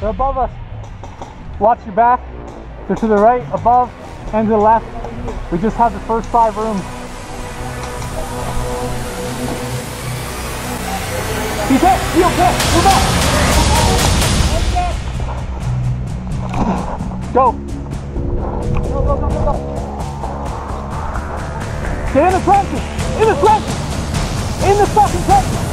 They're above us. Watch your back. They're to the right, above, and to the left. We just have the first 5 rooms. He's hit! Heel hit! Move up! Go! Go, go, go, go, go! Stay in the trenches! In the trenches! In the fucking trenches!